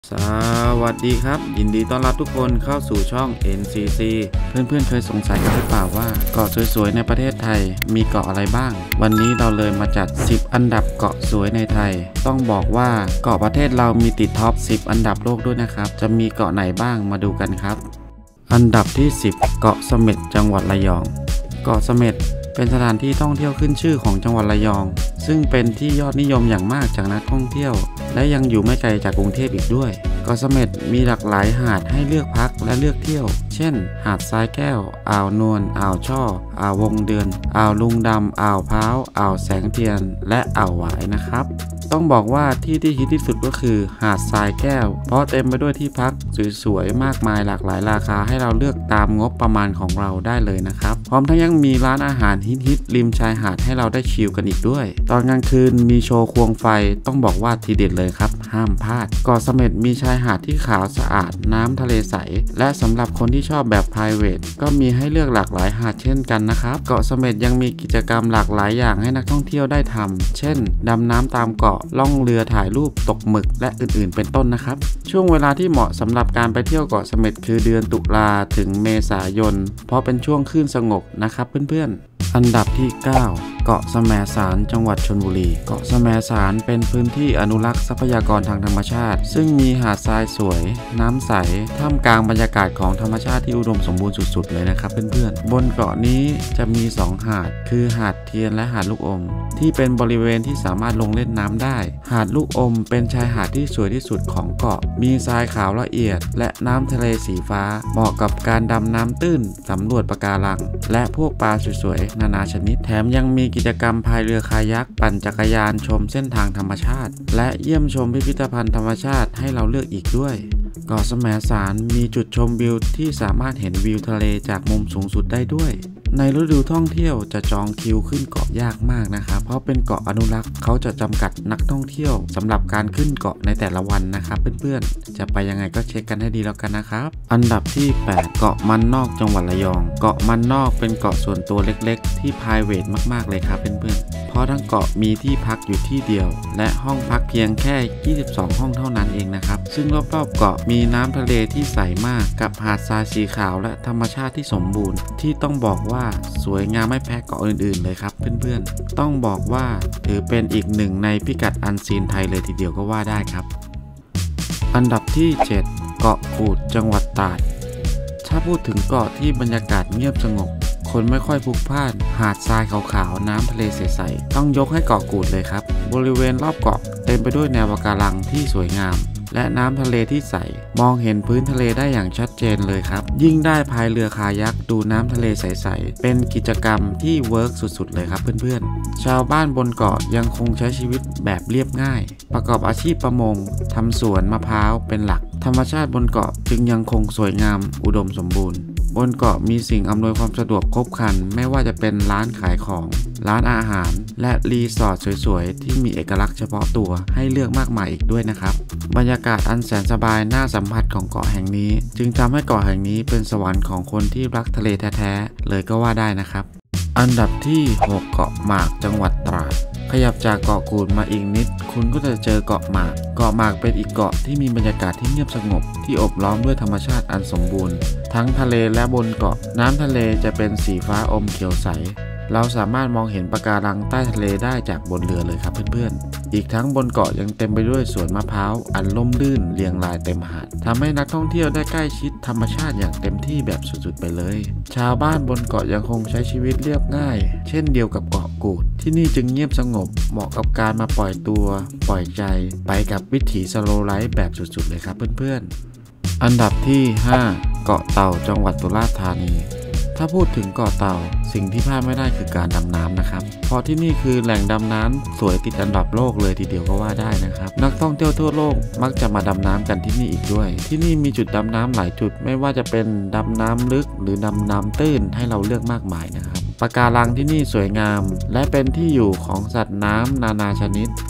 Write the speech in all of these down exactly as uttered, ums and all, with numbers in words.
สวัสดีครับยินดีต้อนรับทุกคนเข้าสู่ช่อง เอ็น ซี ซี เพื่อนๆเคยสงสัยกันหรือเปล่าว่าเกาะสวยๆในประเทศไทยมีเกาะอะไรบ้างวันนี้เราเลยมาจัดสิบอันดับเกาะสวยในไทยต้องบอกว่าเกาะประเทศเรามีติดท็อปสิบอันดับโลกด้วยนะครับจะมีเกาะไหนบ้างมาดูกันครับอันดับที่สิบเกาะเสม็ดจังหวัดระยองเกาะเสม็ดเป็นสถานที่ท่องเที่ยวขึ้นชื่อของจังหวัดระยองซึ่งเป็นที่ยอดนิยมอย่างมากจากนักท่องเที่ยวและยังอยู่ไม่ไกลจากกรุงเทพอีกด้วยเกาะเสม็ดมีหลากหลายหาดให้เลือกพักและเลือกเที่ยวเช่นหาดทรายแก้วอ่าวนวลอ่าวช่ออ่าววงเดือนอ่าวลุงดำอ่าวพร้าวอ่าวแสงเทียนและอ่าวหวายนะครับต้องบอกว่าที่ที่ฮิตที่สุดก็คือหาดทรายแก้วเพราะเต็มไปด้วยที่พักสวยๆมากมายหลากหลายราคาให้เราเลือกตามงบประมาณของเราได้เลยนะครับพร้อมทั้งยังมีร้านอาหารฮิตๆริมชายหาดให้เราได้ชิลกันอีกด้วยตอนกลางคืนมีโชว์ควงไฟต้องบอกว่าทีเด็ดเลยครับห้ามพลาดเกาะเสม็ดมีชายหาดที่ขาวสะอาดน้ำทะเลใสและสำหรับคนที่ชอบแบบ private ก็มีให้เลือกหลากหลายหาดเช่นกันนะครับเกาะเสม็ดยังมีกิจกรรมหลากหลายอย่างให้นักท่องเที่ยวได้ทำเช่นดำน้ำตามเกาะล่องเรือถ่ายรูปตกหมึกและอื่นๆเป็นต้นนะครับช่วงเวลาที่เหมาะสำหรับการไปเที่ยวเกาะเสม็ดคือเดือนตุลาถึงเมษายนเพราะเป็นช่วงคลื่นสงบนะครับเพื่อนๆอันดับที่เก้าเกาะแสมสารจังหวัดชลบุรีเกาะแสมสารเป็นพื้นที่อนุรักษ์ทรัพยากรทางธรรมชาติซึ่งมีหาดทรายสวยน้ำใสท่ามกลางบรรยากาศของธรรมชาติที่อุดมสมบูรณ์สุดๆเลยนะครับเพื่อนๆบนเกาะนี้จะมีสองหาดคือหาดเทียนและหาดลูกอมที่เป็นบริเวณที่สามารถลงเล่นน้ำได้หาดลูกอมเป็นชายหาดที่สวยที่สุดของเกาะมีทรายขาวละเอียดและน้ำทะเลสีฟ้าเหมาะกับการดำน้ำตื้นสำรวจปะการังและพวกปลาสวยๆนานาชนิดแถมยังมีกิจกรรมพายเรือคายักปั่นจักรยานชมเส้นทางธรรมชาติและเยี่ยมชมพิพิธภัณฑ์ธรรมชาติให้เราเลือกอีกด้วยเกาะแสมสารมีจุดชมวิวที่สามารถเห็นวิวทะเลจากมุมสูงสุดได้ด้วยในฤดูท่องเที่ยวจะจองคิวขึ้นเกาะยากมากนะครับเพราะเป็นเกาะอนุรักษ์เขาจะจำกัดนักท่องเที่ยวสำหรับการขึ้นเกาะในแต่ละวันนะครับเพื่อนๆจะไปยังไงก็เช็คกันให้ดีแล้วกันนะครับอันดับที่แปดเกาะมันนอกจังหวัดระยองเกาะมันนอกเป็นเกาะส่วนตัวเล็กๆที่ private มากๆเลยครับเพื่อนๆเพราะทั้งเกาะมีที่พักอยู่ที่เดียวและห้องพักเพียงแค่ยี่สิบสองห้องเท่านั้นเองนะครับซึ่งรอบๆเกาะมีน้ำทะเลที่ใสมากกับหาดทรายสีขาวและธรรมชาติที่สมบูรณ์ที่ต้องบอกว่าสวยงามไม่แพ้เกาะอื่นๆเลยครับเพื่อนๆต้องบอกว่าถือเป็นอีกหนึ่งในพิกัดอันซีนไทยเลยทีเดียวก็ว่าได้ครับอันดับที่เจ็ดเกาะกูดจังหวัดตราดถ้าพูดถึงเกาะที่บรรยากาศเงียบสงบคนไม่ค่อยพลุกพล่านหาดทรายขาวๆน้ำทะเลใสๆต้องยกให้เกาะกูดเลยครับบริเวณรอบเกาะเต็มไปด้วยแนวปะการังที่สวยงามและน้ำทะเลที่ใสมองเห็นพื้นทะเลได้อย่างชัดเจนเลยครับยิ่งได้พายเรือคายักดูน้ำทะเลใสๆเป็นกิจกรรมที่เวิร์กสุดๆเลยครับเพื่อนๆชาวบ้านบนเกาะยังคงใช้ชีวิตแบบเรียบง่ายประกอบอาชีพประมงทำสวนมะพร้าวเป็นหลักธรรมชาติบนเกาะจึงยังคงสวยงามอุดมสมบูรณ์บนเกาะมีสิ่งอำนวยความสะดวกครบครันไม่ว่าจะเป็นร้านขายของร้านอาหารและรีสอร์ทสวยๆที่มีเอกลักษณ์เฉพาะตัวให้เลือกมากมายอีกด้วยนะครับบรรยากาศอันแสนสบายน่าสัมผัสของเกาะแห่งนี้จึงทำให้เกาะแห่งนี้เป็นสวรรค์ของคนที่รักทะเลแท้ๆเลยก็ว่าได้นะครับอันดับที่หกเกาะหมากจังหวัดตราดขยับจากเกาะกูดมาอีกนิดคุณก็จะเจอเกาะหมากเกาะหมากเป็นอีกเกาะที่มีบรรยากาศที่เงียบสงบที่อบล้อมด้วยธรรมชาติอันสมบูรณ์ทั้งทะเลและบนเกาะน้ำทะเลจะเป็นสีฟ้าอมเขียวใสเราสามารถมองเห็นปะการังใต้ทะเลได้จากบนเรือเลยครับเพื่อนๆอีกทั้งบนเกาะยังเต็มไปด้วยสวนมะพร้าวอันล่มลื่นเรียงรายเต็มหาดทำให้นักท่องเที่ยวได้ใกล้ชิดธรรมชาติอย่างเต็มที่แบบสุดๆไปเลยชาวบ้านบนเกาะยังคงใช้ชีวิตเรียบง่ายเช่นเดียวกับเกาะกูดที่นี่จึงเงียบสงบเหมาะกับการมาปล่อยตัวปล่อยใจไปกับวิถีสโลว์ไลฟ์แบบสุดๆเลยครับเพื่อนๆอันดับที่ห้าเกาะเต่าจังหวัดสุราษฎร์ธานีถ้าพูดถึงเกาะเต่าสิ่งที่พลาดไม่ได้คือการดำน้ำนะครับเพราะที่นี่คือแหล่งดำน้ำสวยติดอันดับโลกเลยทีเดียวก็ว่าได้นะครับนักท่องเที่ยวทั่วโลกมักจะมาดำน้ำกันที่นี่อีกด้วยที่นี่มีจุดดำน้ำหลายจุดไม่ว่าจะเป็นดำน้ำลึกหรือดำน้ำตื้นให้เราเลือกมากมายนะครับปะการังที่นี่สวยงามและเป็นที่อยู่ของสัตว์น้ำนานาชนิด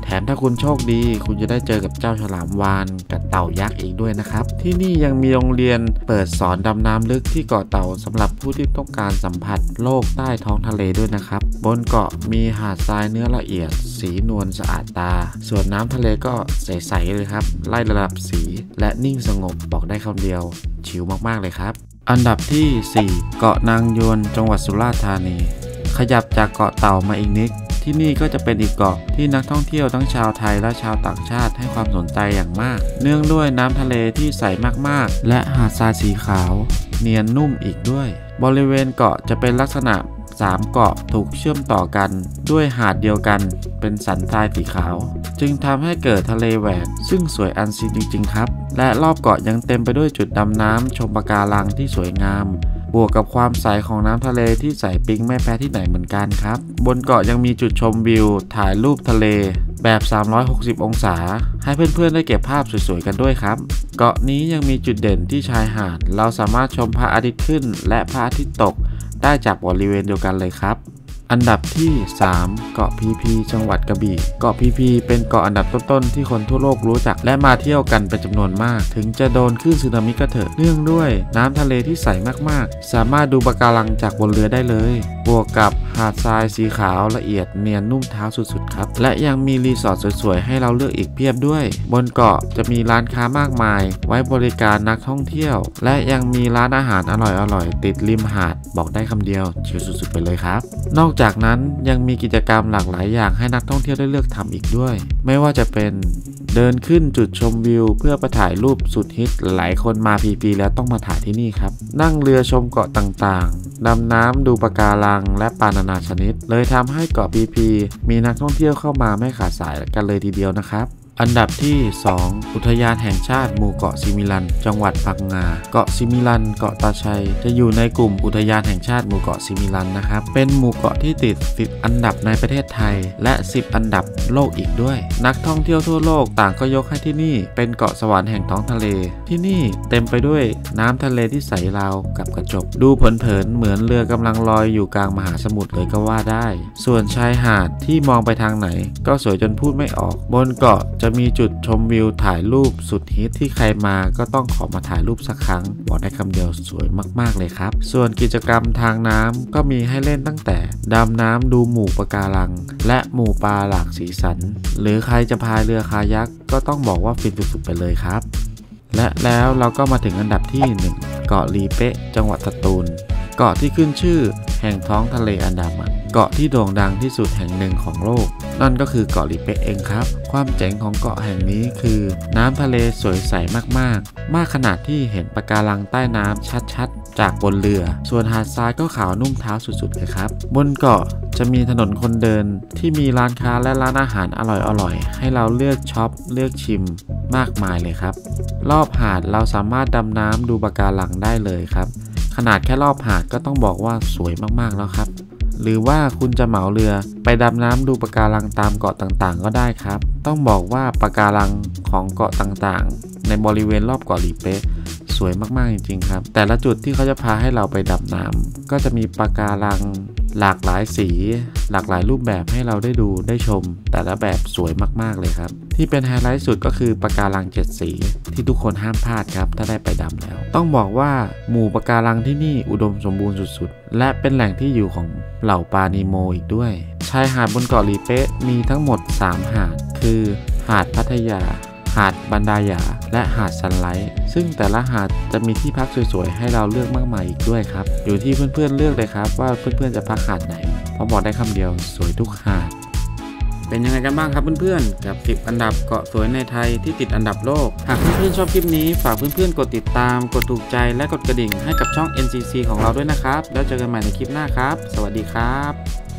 แถมถ้าคุณโชคดีคุณจะได้เจอกับเจ้าฉลามวาฬกับเต่ายักษ์อีกด้วยนะครับที่นี่ยังมีโรงเรียนเปิดสอนดำน้ำลึกที่เกาะเต่าสำหรับผู้ที่ต้องการสัมผัสโลกใต้ท้องทะเลด้วยนะครับบนเกาะมีหาดทรายเนื้อละเอียดสีนวลสะอาดตาส่วนน้ำทะเลก็ใสๆเลยครับไล่ระดับสีและนิ่งสงบบอกได้คำเดียวชิลมากๆเลยครับอันดับที่สี่เกาะนางยวนจังหวัดสุราษฎร์ธานีขยับจากเกาะเต่ามาอีกนิดที่นี่ก็จะเป็นอีกเกาะที่นักท่องเที่ยวทั้งชาวไทยและชาวต่างชาติให้ความสนใจอย่างมากเนื่องด้วยน้ำทะเลที่ใสมากๆและหาดทรายสีขาวเนียนนุ่มอีกด้วยบริเวณเกาะจะเป็นลักษณะสามเกาะถูกเชื่อมต่อกันด้วยหาดเดียวกันเป็นสันทรายสีขาวจึงทำให้เกิดทะเลแหวกซึ่งสวยอันซีนจริงๆครับและรอบเกาะยังเต็มไปด้วยจุดดำน้ำชมปะการังที่สวยงามบวกกับความใสของน้ำทะเลที่ใสปิ๊งไม่แพ้ที่ไหนเหมือนกันครับบนเกาะยังมีจุดชมวิวถ่ายรูปทะเลแบบสามร้อยหกสิบองศาให้เพื่อนๆได้เก็บภาพสวยๆกันด้วยครับเกาะนี้ยังมีจุดเด่นที่ชายหาดเราสามารถชมพระอาทิตย์ขึ้นและพระอาทิตย์ตกได้จากบริเวณเดียวกันเลยครับอันดับที่สามเกาะพีพีจังหวัดกระบี่เกาะพีพีเป็นเกาะอันดับต้นๆที่คนทั่วโลกรู้จักและมาเที่ยวกันเป็นจำนวนมากถึงจะโดนคลื่นสึนามิก็เถอะเนื่องด้วยน้ำทะเลที่ใสมากๆสามารถดูปะการังจากบนเรือได้เลยบวกกับหาดทรายสีขาวละเอียดเนียนนุ่มเท้าสุดๆครับและยังมีรีสอร์ทสวยๆให้เราเลือกอีกเพียบด้วยบนเกาะจะมีร้านค้ามากมายไว้บริการนักท่องเที่ยวและยังมีร้านอาหารอร่อยๆติดริมหาดบอกได้คำเดียวชิลสุดๆไปเลยครับนอกจากนั้นยังมีกิจกรรมหลากหลายอย่างให้นักท่องเที่ยวได้เลือกทำอีกด้วยไม่ว่าจะเป็นเดินขึ้นจุดชมวิวเพื่อไปถ่ายรูปสุดฮิตหลายคนมาพีพีแล้วต้องมาถ่ายที่นี่ครับนั่งเรือชมเกาะต่างๆดำน้ำดูปะการังและปลานานาชนิดเลยทำให้เกาะพีพีมีนักท่องเที่ยวเข้ามาไม่ขาดสายกันเลยทีเดียวนะครับอันดับที่สองอุทยานแห่งชาติหมู่เกาะซิมิลันจังหวัดพังงาเกาะซิมิลันเกาะตาชัยจะอยู่ในกลุ่มอุทยานแห่งชาติหมู่เกาะซิมิลันนะครับเป็นหมู่เกาะที่ติดสิบอันดับในประเทศไทยและสิบอันดับโลกอีกด้วยนักท่องเที่ยวทั่วโลกต่างก็ยกให้ที่นี่เป็นเกาะสวรรค์แห่งท้องทะเลที่นี่เต็มไปด้วยน้ำทะเลที่ใสราวกับกระจกดูเผินๆเหมือนเรือกำลังลอยอยู่กลางมหาสมุทรเลยก็ว่าได้ส่วนชายหาดที่มองไปทางไหนก็สวยจนพูดไม่ออกบนเกาะจะมีจุดชมวิวถ่ายรูปสุดฮิตที่ใครมาก็ต้องขอมาถ่ายรูปสักครั้งบอกได้คำเดียวสวยมากๆเลยครับส่วนกิจกรรมทางน้ำก็มีให้เล่นตั้งแต่ดำน้ำดูหมู่ปะการังและหมู่ปลาหลากสีสันหรือใครจะพายเรือคายักก็ต้องบอกว่าฟินสุดๆไปเลยครับและแล้วเราก็มาถึงอันดับที่หนึ่งเกาะลีเป๊ะจังหวัดสตูลเกาะที่ขึ้นชื่อแห่งท้องทะเลอันดามันเกาะที่โด่งดังที่สุดแห่งหนึ่งของโลกนั่นก็คือเกาะลีเป๊ะเองครับความเจ๋งของเกาะแห่งนี้คือน้ำทะเลสวยใสมากๆมากขนาดที่เห็นปะการังใต้น้ำชัดๆจากบนเรือส่วนหาดทรายก็ขาวนุ่มเท้าสุดๆเลยครับบนเกาะจะมีถนนคนเดินที่มีร้านค้าและร้านอาหารอร่อยๆให้เราเลือกช็อปเลือกชิมมากมายเลยครับรอบหาดเราสามารถดำน้ำดูปะการังได้เลยครับขนาดแค่รอบหาดก็ต้องบอกว่าสวยมากๆแล้วครับหรือว่าคุณจะเหมาเรือไปดำน้ำดูปะการังตามเกาะต่างๆก็ได้ครับต้องบอกว่าปะการังของเกาะต่างๆในบริเวณรอบเกาะลีเป๊ะสวยมากๆจริงๆครับแต่ละจุดที่เขาจะพาให้เราไปดำน้ำก็จะมีปะการังหลากหลายสีหลากหลายรูปแบบให้เราได้ดูได้ชมแต่ละแบบสวยมากๆเลยครับที่เป็นไฮไลท์สุดก็คือปะการังเจ็ดสีที่ทุกคนห้ามพลาดครับถ้าได้ไปดำแล้วต้องบอกว่าหมู่ปะการังที่นี่อุดมสมบูรณ์สุดๆและเป็นแหล่งที่อยู่ของเหล่าปลานีโมอีกด้วยชายหาดบนเกาะลีเป๊ะมีทั้งหมดสามหาดคือหาดพัทยาหาดบันดาหยาและหาดซันไลท์ซึ่งแต่ละหาดจะมีที่พักสวยๆให้เราเลือกมากมายอีกด้วยครับอยู่ที่เพื่อนๆเลือกเลยครับว่าเพื่อนๆจะพักหาดไหนเพราะบอกได้คำเดียวสวยทุกหาดเป็นยังไงกันบ้างครับเพื่อนๆกับสิบอันดับเกาะสวยในไทยที่ติดอันดับโลกหากเพื่อนๆชอบคลิปนี้ฝากเพื่อนๆกดติดตามกดถูกใจและกดกระดิ่งให้กับช่อง เอ็น ซี ซี ของเราด้วยนะครับแล้วเจอกันใหม่ในคลิปหน้าครับสวัสดีครับ